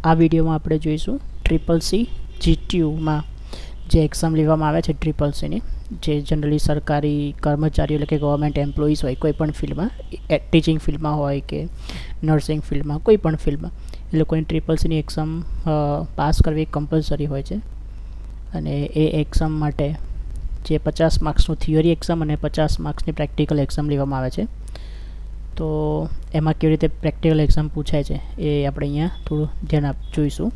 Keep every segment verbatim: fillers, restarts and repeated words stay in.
આ વિડીયોમાં આપણે જોઈશું ટ્રિપલ સી જીટીયુમાં જે એક્ઝામ લેવામાં આવે છે ટ્રિપલ સીની, જે જનરલી સરકારી કર્મચારીઓ એટલે કે ગવર્મેન્ટ એમ્પ્લોઈઝ હોય કોઈ પણ ફિલ્ડમાં, ટીચિંગ ફિલ્ડમાં હોય કે નર્સિંગ ફિલ્ડમાં, કોઈ પણ ફિલ્ડમાં એ લોકોની ટ્રિપલ સીની એક્ઝામ પાસ કરવી કમ્પલસરી હોય છે. અને એ એક્ઝામ માટે જે પચાસ માર્ક્સનું થિયરી એક્ઝામ અને પચાસ માર્ક્સની પ્રેક્ટિકલ એક્ઝામ લેવામાં આવે છે. તો એમાં કેવી રીતે પ્રેક્ટિકલ એક્ઝામ પૂછાય છે એ આપણે અહીંયા થોડું ધ્યાન આપ જોઈશું.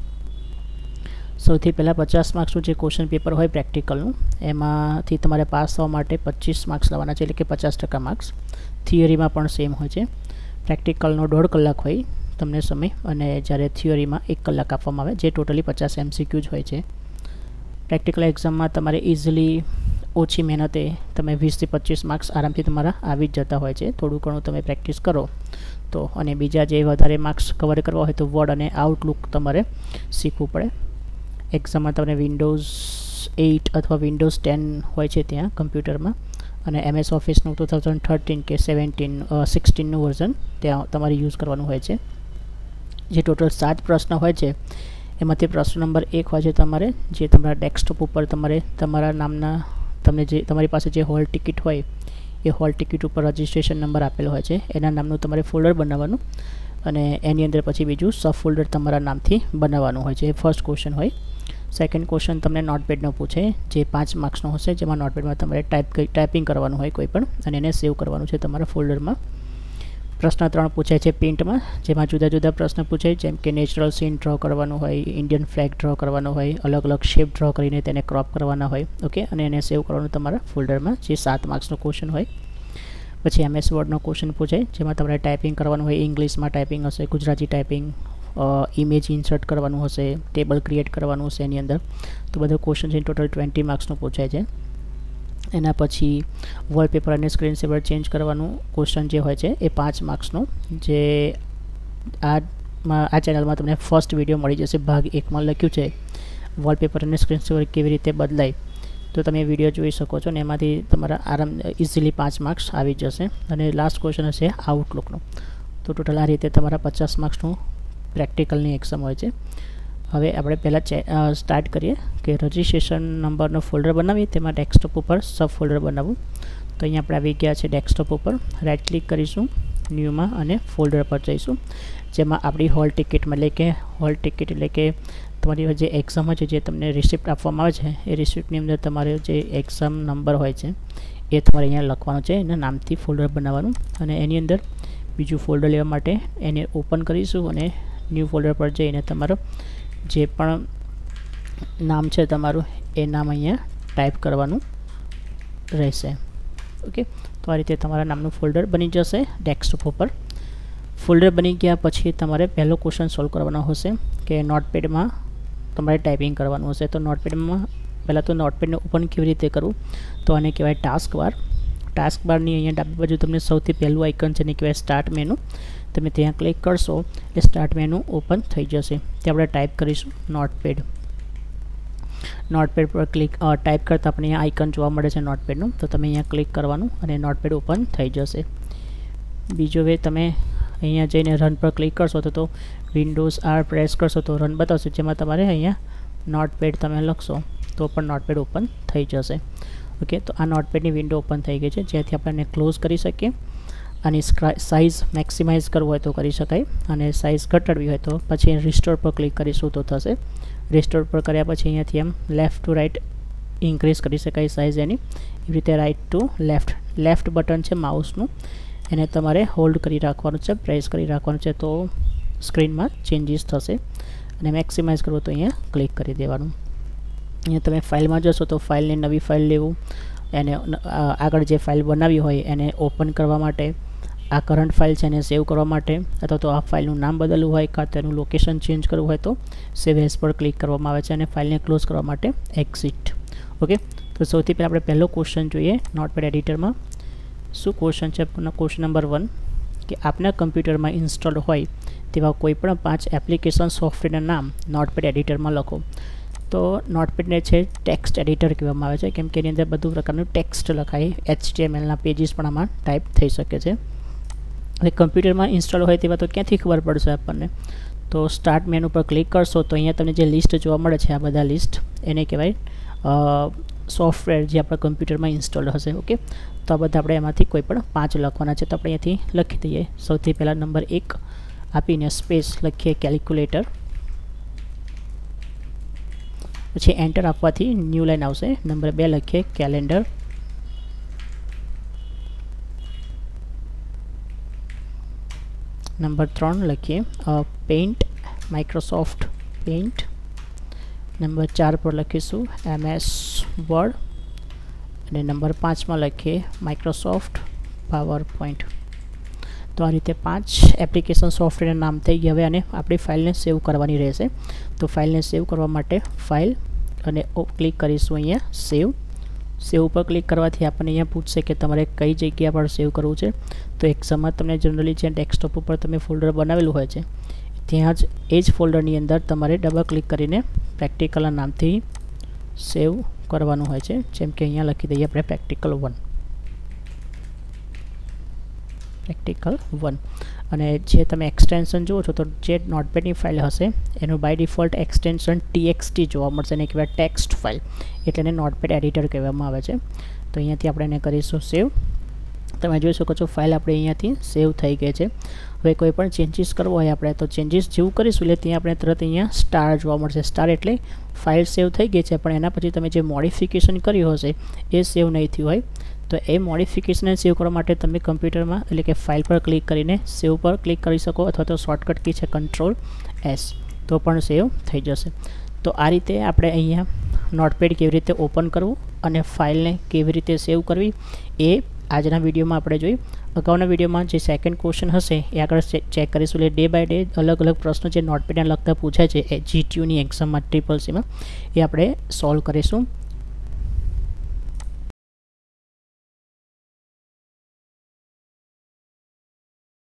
સૌથી પહેલાં પચાસ માર્ક્સનું જે ક્વેશ્ચન પેપર હોય પ્રેક્ટિકલનું, એમાંથી તમારે પાસ થવા માટે પચીસ માર્ક્સ લાવવાના છે, એટલે કે પચાસ ટકા માર્ક્સ. થિયરીમાં પણ સેમ હોય છે. પ્રેક્ટિકલનો દોઢ કલાક હોય તમને સમય, અને જ્યારે થિયરીમાં એક કલાક આપવામાં આવે, જે ટોટલી પચાસ એમસીક્યુ જ હોય છે. પ્રેક્ટિકલ એક્ઝામમાં તમારે ઇઝીલી ઓછી મહેનતે તમે વીસથી પચીસ માર્ક્સ આરામથી તમારા આવી જ જતા હોય છે, થોડું ઘણું તમે પ્રેક્ટિસ કરો તો. અને બીજા જે વધારે માર્ક્સ કવર કરવા હોય તો વર્ડ અને આઉટલુક તમારે શીખવું પડે. એક્ઝામમાં તમને વિન્ડોઝ એઇટ અથવા વિન્ડોઝ ટેન હોય છે ત્યાં કમ્પ્યુટરમાં, અને એમએસ ઓફિસનું ટુ થાઉઝન્ડ થર્ટીન કે સેવન્ટીન સિક્સટીનનું વર્ઝન ત્યાં તમારે યુઝ કરવાનું હોય છે. જે ટોટલ સાત પ્રશ્ન હોય છે એમાંથી પ્રશ્ન નંબર એક હોય છે તમારે જે તમારા ડેસ્કટોપ ઉપર તમારે તમારા નામના તમને જે તમારી પાસે જે હોલ ટિકિટ હોય એ હોલ ટિકિટ ઉપર રજિસ્ટ્રેશન નંબર આપેલો હોય છે, એના નામનું તમારે ફોલ્ડર બનાવવાનું, અને એની અંદર પછી બીજું સબ ફોલ્ડર તમારા નામથી બનાવવાનું હોય છે. એ ફર્સ્ટ ક્વેશ્ચન હોય. સેકન્ડ ક્વેશ્ચન તમને નોટપેડનો પૂછે, જે પાંચ માર્ક્સનો હશે, જેમાં નોટપેડમાં તમારે ટાઈપ ટાઈપિંગ કરવાનું હોય કોઈ પણ, અને એને સેવ કરવાનું છે તમારા ફોલ્ડરમાં. પ્રશ્ન ત્રણ પૂછાય છે પ્રિન્ટમાં, જેમાં જુદા જુદા પ્રશ્ન પૂછાય, જેમ કે નેચરલ સીન ડ્રો કરવાનું હોય, ઇન્ડિયન ફ્લેગ ડ્રો કરવાનો હોય, અલગ અલગ શેપ ડ્રો કરીને તેને ક્રોપ કરવાના હોય, ઓકે, અને એને સેવ કરવાનું તમારા ફોલ્ડરમાં, જે સાત માર્ક્સનો ક્વેશ્ચન હોય. પછી એમએસ વર્ડનો ક્વેશ્ચન પૂછાય, જેમાં તમારે ટાઈપિંગ કરવાનું હોય, ઇંગ્લિશમાં ટાઈપિંગ હશે, ગુજરાતી ટાઈપિંગ, ઇમેજ ઇન્સર્ટ કરવાનું હશે, ટેબલ ક્રિએટ કરવાનું હશે એની અંદર. તો બધો ક્વેશ્ચન છે ટોટલ ટ્વેન્ટી માર્ક્સનો પૂછાય છે. એના પછી વોલપેપર અને સ્ક્રીન સેવર ચેન્જ કરવાનું ક્વેશ્ચન જે હોય છે એ પાંચ માર્ક્સનો, જે આ આ ચેનલમાં તમને ફર્સ્ટ વિડીયો મળી જશે. ભાગ એકમાં લખ્યું છે વોલપેપર અને સ્ક્રીન સેવર કેવી રીતે બદલાય, તો તમે વિડીયો જોઈ શકો છો, અને એમાંથી તમારા આરામ ઇઝીલી પાંચ માર્ક્સ આવી જશે. અને લાસ્ટ ક્વેશ્ચન હશે આઉટલુકનો. તો ટોટલ આ રીતે તમારા પચાસ માર્ક્સનું પ્રેક્ટિકલની એક્ઝામ હોય છે. હવે આપણે પહેલાં ચે સ્ટાર્ટ કરીએ કે રજિસ્ટ્રેશન નંબરનો ફોલ્ડર બનાવીએ, તેમાં ડેસ્કટોપ ઉપર સબ ફોલ્ડર બનાવવું. તો અહીંયા આપણે આવી ગયા છે ડેસ્કટોપ ઉપર, રાઇટ ક્લિક કરીશું ન્યૂમાં અને ફોલ્ડર પર જઈશું, જેમાં આપણી હોલ ટિકિટમાં, એટલે કે હોલ ટિકિટ એટલે કે તમારી જે એક્ઝામ હોય છે, જે તમને રિસિપ્ટ આપવામાં આવે છે, એ રિસિપ્ટની અંદર તમારે જે એક્ઝામ નંબર હોય છે એ તમારે અહીંયા લખવાનું છે, એના નામથી ફોલ્ડર બનાવવાનું. અને એની અંદર બીજું ફોલ્ડર લેવા માટે એને ઓપન કરીશું, અને ન્યૂ ફોલ્ડર પર જઈને તમારો જે પણ નામ છે તમારું એ નામ અહીંયા ટાઈપ કરવાનું રહેશે, ઓકે. તો આ રીતે તમારા નામનું ફોલ્ડર બની જશે ડેસ્કટોપ ઉપર. ફોલ્ડર બની ગયા પછી તમારે પહેલો ક્વેશ્ચન સોલ્વ કરવાનો હશે કે નોટપેડમાં તમારે ટાઈપિંગ કરવાનું હશે. તો નોટપેડમાં પહેલાં તો નોટપેડને ઓપન કેવી રીતે કરવું, તો આને કહેવાય ટાસ્ક બાર. ટાસ્ક બારની અહીંયા ડાબી બાજુ તમને સૌથી પહેલું આઇકન છે, એને કહેવાય સ્ટાર્ટ મેનુ. તમે ત્યાં ક્લિક કરશો એટલે સ્ટાર્ટ મેનુ ઓપન થઈ જશે. ત્યાં આપણે ટાઈપ કરીશું નોટપેડ. નોટપેડ પર ક્લિક ટાઈપ કરતાં આપણે અહીંયા આઇકન જોવા મળે છે નોટપેડનું, તો તમે અહીંયા ક્લિક કરવાનું અને નોટપેડ ઓપન થઈ જશે. બીજો વે તમે અહીંયા જઈને રન પર ક્લિક કરશો તો તો વિન્ડોઝ આર પ્રેસ કરશો તો રન બતાવશે, જેમાં તમારે અહીંયા નોટપેડ તમે લખશો તો પણ નોટપેડ ઓપન થઈ જશે, ઓકે. તો આ નોટપેડની વિન્ડો ઓપન થઈ ગઈ છે, જેથી આપણે ક્લોઝ કરી શકીએ. આની સાઇઝ મેક્સિમાઇઝ કરવું હોય તો કરી શકાય, અને સાઇઝ ઘટાડવી હોય તો પછી રિસ્ટોર પર ક્લિક કરીશું તો થશે. રિસ્ટોર પર કર્યા પછી અહીંયાથી એમ લેફ્ટ ટુ રાઇટ ઇન્ક્રીઝ કરી શકાય સાઇઝ એની. એવી રીતે right to left left button છે માઉસનું, એને તમારે હોલ્ડ કરી રાખવાનું છે, પ્રેસ કરી રાખવાનું છે, તો સ્ક્રીનમાં ચેન્જીસ થશે. અને મેક્સિમાઇઝ કરવું તો અહીંયા ક્લિક કરી દેવાનું. અહીંયા તમે ફાઇલમાં જશો તો ફાઇલને નવી ફાઇલ લેવું, એને આગળ જે ફાઇલ બનાવી હોય એને ઓપન કરવા માટે, આ કરંટ ફાઇલ છે એને સેવ કરવા માટે, અથવા તો આ ફાઇલનું નામ બદલવું હોય કાં તેનું લોકેશન ચેન્જ કરવું હોય તો સેવ એઝ પર ક્લિક કરવામાં આવે છે, અને ફાઇલને ક્લોઝ કરવા માટે એક્ઝિટ, ઓકે. તો સૌથી પહેલાં આપણે પહેલો ક્વેશ્ચન જોઈએ નોટપેડ એડિટરમાં. શું ક્વેશ્ચન છે? ક્વેશ્ચન નંબર વન, કે આપના કમ્પ્યુટરમાં ઇન્સ્ટોલ હોય તેવા કોઈપણ પાંચ એપ્લિકેશન સોફ્ટવેરના નામ નોટપેડ એડિટરમાં લખો. તો નોટપેડને છે ટેક્સ્ટ એડિટર કહેવામાં આવે છે, કેમ કે એની અંદર બધું પ્રકારનું ટેક્સ્ટ લખાય, એચટીએમએલના પેજીસ પણ આમાં ટાઈપ થઈ શકે છે. હવે કમ્પ્યુટરમાં ઇન્સ્ટોલ હોય તેવા તો ક્યાંથી ખબર પડશે આપણને? તો સ્ટાર્ટ મેનુ પર ક્લિક કરશો તો અહીંયા તમને જે લિસ્ટ જોવા મળે છે આ બધા લિસ્ટ એને કહેવાય સોફ્ટવેર જે આપણા કમ્પ્યુટરમાં ઇન્સ્ટોલ હશે. ઓકે, તો આ બધા આપણે એમાંથી કોઈ પણ પાંચ લખવાના છે. તો આપણે અહીંયાથી લખી દઈએ. સૌથી પહેલાં નંબર એક આપીને સ્પેસ લખીએ કેલ્ક્યુલેટર, પછી એન્ટર આપવાથી ન્યૂ લાઇન આવશે. નંબર બે લખીએ કેલેન્ડર, નંબર ત્રણ લખીએ પેઇન્ટ, માઇક્રોસોફ્ટ પેઇન્ટ. નંબર ચાર પર લખીશું એમએસ વર્ડ અને નંબર પાંચમાં લખીએ માઇક્રોસોફ્ટ પાવર પોઈન્ટ. તો આ રીતે પાંચ એપ્લિકેશન સોફ્ટવેરના નામ થઈ ગયા. હવે અને આપણી ફાઇલને સેવ કરવાની રહેશે. તો ફાઇલને સેવ કરવા માટે ફાઇલ અને ક્લિક કરીશું અહીંયા સેવ. સેવ ઉપર ક્લિક કરવાથી આપણને અહીંયા પૂછશે કે તમારે કઈ જગ્યા પર સેવ કરવું છે. તો એક્ઝામમાં તમને જનરલી જે ડેસ્કટોપ ઉપર તમે ફોલ્ડર બનાવેલું હોય છે ત્યાં જ એ જ ફોલ્ડરની અંદર તમારે ડબલ ક્લિક કરીને પ્રેક્ટિકલના નામથી સેવ કરવાનું હોય છે. જેમ કે અહીંયા લખી દઈએ આપણે પ્રેક્ટિકલ વન, પ્રેક્ટિકલ વન. અને જે તમે એક્સટેન્શન જુઓ છો તો જે નોટપેડની ફાઇલ હશે એનું બાય ડિફોલ્ટ એક્સટેન્શન ટીએક્સટી જોવા મળશે, એને કહેવાય ટેક્સ્ટ ફાઇલ, એટલે એને નોટપેડ એડિટર કહેવામાં આવે છે. તો અહીંયાથી આપણે એને કરીશું સેવ. તમે જોઈ શકો છો ફાઇલ આપણે અહીંયાથી સેવ થઈ ગઈ છે. હવે કોઈ પણ ચેન્જીસ કરવો હોય આપણે તો ચેન્જીસ જેવું કરીશું એટલે ત્યાં આપણે તરત અહીંયા સ્ટાર જોવા મળશે. સ્ટાર એટલે ફાઇલ સેવ થઈ ગઈ છે પણ એના પછી તમે જે મોડિફિકેશન કર્યું હશે એ સેવ નહીં થયું હોય. તો એ મોડિફિકેશનને સેવ કરવા માટે તમે કમ્પ્યુટરમાં એટલે કે ફાઇલ પર ક્લિક કરીને સેવ પર ક્લિક કરી શકો, અથવા તો શોર્ટકટ કી છે કંટ્રોલ એસ, તો પણ સેવ થઈ જશે. તો આ રીતે આપણે અહીંયા નોટપેડ કેવી રીતે ઓપન કરવું અને ફાઇલને કેવી રીતે સેવ કરવી એ આજના વિડીયોમાં આપણે જોઈ. અગાઉના વિડીયોમાં જે સેકન્ડ ક્વેશ્ચન હશે એ આગળ ચેક કરીશું. એટલે ડે બાય ડે અલગ અલગ પ્રશ્નો જે નોટપેડને લગતા પૂછાય છે એ જીટીયુની એક્ઝામમાં ટ્રિપલ સીમાં એ આપણે સોલ્વ કરીશું.